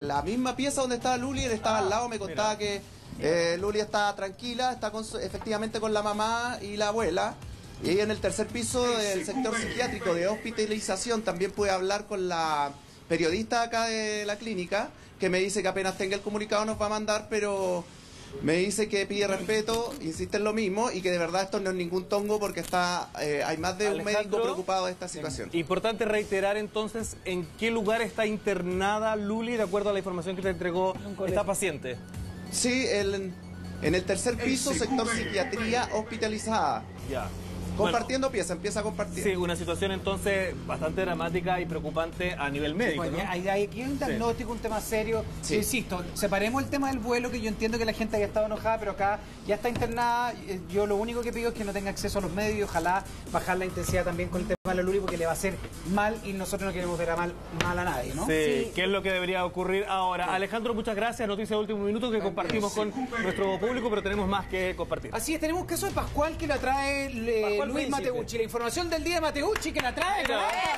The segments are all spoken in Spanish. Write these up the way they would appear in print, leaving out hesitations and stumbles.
la misma pieza donde estaba Luli, él estaba al lado, me contaba que Luli está tranquila, está efectivamente con la mamá y la abuela. Y en el tercer piso del sector psiquiátrico de hospitalización también pude hablar con la periodista acá de la clínica, que me dice que apenas tenga el comunicado nos va a mandar, pero me dice que pide respeto, insiste en lo mismo, y que de verdad esto no es ningún tongo porque hay más de un médico preocupado de esta situación. Importante reiterar entonces en qué lugar está internada Luli, de acuerdo a la información que te entregó esta paciente. Sí, en el tercer piso, sector psiquiatría hospitalizada. Ya. Compartiendo pieza, empieza a compartir. Sí, una situación entonces bastante dramática y preocupante a nivel médico, pues, ¿no? Hay aquí un diagnóstico, un tema serio. Sí. Yo insisto, separemos el tema del vuelo, que yo entiendo que la gente haya estado enojada, pero acá ya está internada. Yo lo único que pido es que no tenga acceso a los medios y ojalá bajar la intensidad también con el tema de la Luli, porque le va a hacer mal y nosotros no queremos ver mal a nadie, ¿no? Sí, ¿qué es lo que debería ocurrir ahora? Alejandro, muchas gracias. Noticia de último minuto que compartimos con nuestro público, pero tenemos más que compartir. Así es, tenemos un caso de Pascual que la trae Luis Mateucci. La información del día de Mateucci que la trae.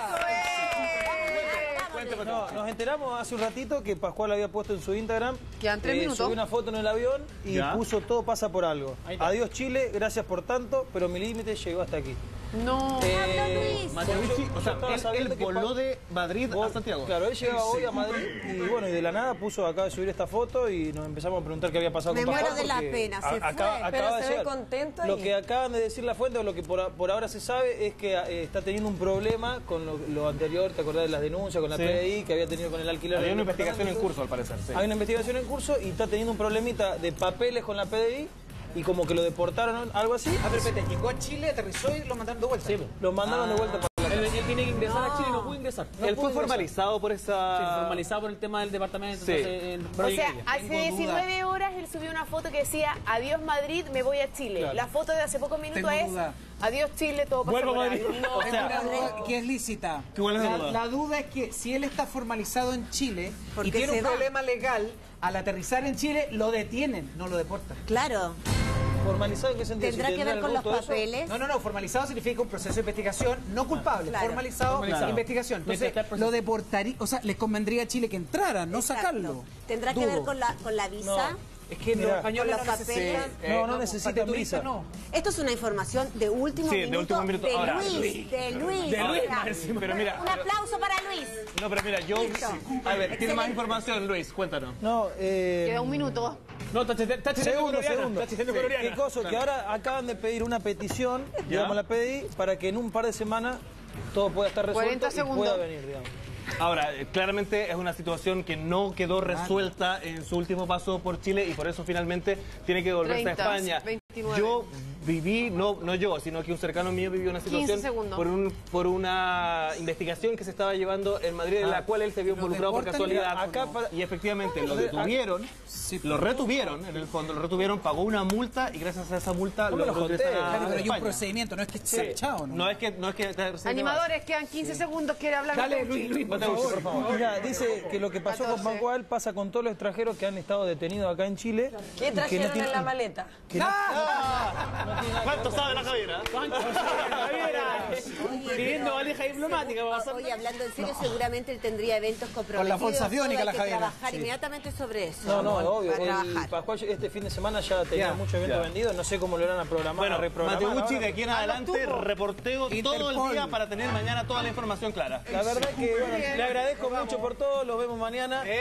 No, nos enteramos hace un ratito que Pascual había puesto en su Instagram. Quedan 3 minutos. Subió una foto en el avión y puso todo pasa por algo. Adiós Chile, gracias por tanto, pero mi límite llegó hasta aquí. No. Mateucci, o sea, él voló de Madrid a Santiago. Claro, él llegaba hoy a Madrid y bueno, y de la nada acaba de subir esta foto y nos empezamos a preguntar qué había pasado con Pascual. Me muero de la pena, se fue. Pero se ve contento. Lo que acaban de decir la fuente, o lo que por ahora se sabe, es que está teniendo un problema con lo anterior, ¿te acordás de las denuncias con la PDI que había tenido con el alquiler? Había una investigación en curso, al parecer. Sí. Hay una investigación en curso y está teniendo un problemita de papeles con la PDI. Y como que lo deportaron, algo así. A ver, espérate, llegó a Chile, aterrizó y lo mandaron de vuelta. Sí, lo mandaron de vuelta para Él tiene que ingresar a Chile y no pudo ingresar. Él fue formalizado por esa... Sí, formalizado por el tema del departamento. Sí. Entonces, O sea, hace 19 horas él subió una foto que decía adiós Madrid, me voy a Chile. Claro. La foto de hace pocos minutos es adiós Chile, todo pasa Vuelvo por a Madrid. ahí. No, O sea, que es lícita. ¿Cuál es la duda? La duda es que si él está formalizado en Chile ¿Por y qué tiene se un va? problema legal, al aterrizar en Chile lo detienen, no lo deportan. Claro. ¿Formalizado en qué sentido? ¿Tendrá que ver con los papeles? No, formalizado significa un proceso de investigación, no culpable, Claro. formalizado, investigación. Entonces, lo deportaría, o sea, les convendría a Chile que entrara, no sacarlo. ¿Tendrá que ver con la visa? Es que los españoles con los papeles. No necesitan visa. No. Esto es una información de último Sí, minuto. de último minuto. De Ahora, Luis. De Luis. Pero mira... Un aplauso para Luis. No, pero mira, yo... Listo. A ver, ¿tiene más información, Luis? Cuéntanos. No, Queda un minuto. no, está Segundo. colombiana. ¿Qué cosa? Que ahora acaban de pedir una petición, digamos, la PDI, para que en un par de semanas todo pueda estar resuelto 40 y segundos. pueda venir, digamos. Ahora, claramente es una situación que no quedó resuelta en su último paso por Chile y por eso finalmente tiene que volverse 30, a España. 29. Yo viví, no yo, sino que un cercano mío vivió una 15 situación segundos. por una investigación que se estaba llevando en Madrid, en la cual él se vio involucrado por deportan casualidad. acá Y efectivamente lo detuvieron, lo retuvieron, en el fondo, lo retuvieron, pagó una multa y gracias a esa multa lo ingresaron a Claro, pero hay un España. procedimiento, no es que esté echado, ¿no? No es que Animadores, quedan 15 segundos, quiere hablar. Dale, Luis, por favor. Mira, dice que lo que pasó con Pascual pasa con todos los extranjeros que han estado detenidos acá en Chile. ¿Qué trajeron en la maleta? ¿Cuánto sabe la Javiera? pidiendo valija diplomática. Oye, hablando en serio, seguramente él tendría eventos comprometidos. Con la bolsa aviónica, todo, la hay que Javiera. trabajar Sí. inmediatamente sobre eso. No, obvio. Para trabajar. Pascual este fin de semana ya tenía muchos eventos vendidos. No sé cómo lo van a programar, Bueno, a reprogramar. Mateucci ahora. de aquí en adelante reporteo todo el Interpol. día para tener mañana toda la información clara. La verdad que bueno, le agradezco mucho por todo. Los vemos mañana. De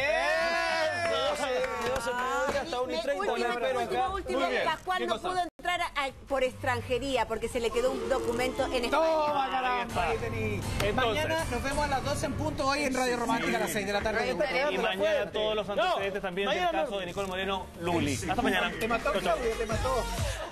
12 hasta 1 y 30. La espero acá. Último, Muy bien. Pascual ¿Qué no cosa? pudo entrar por extranjería porque se le quedó un documento en España. Toma, caramba, ahí tení. Mañana nos vemos a las 12 en punto, hoy en Radio Romántica a las 6 de la tarde. Y mañana todos los antecedentes también del caso de Nicole Moreno Luli. Hasta mañana. Te mató, Chau, chau. Claudio, te mató.